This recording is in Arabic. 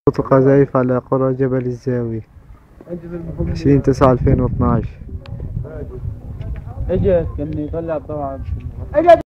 القذائف على قرى جبل الزاوية 20/9/2012. اجت كان يطلع طبعا.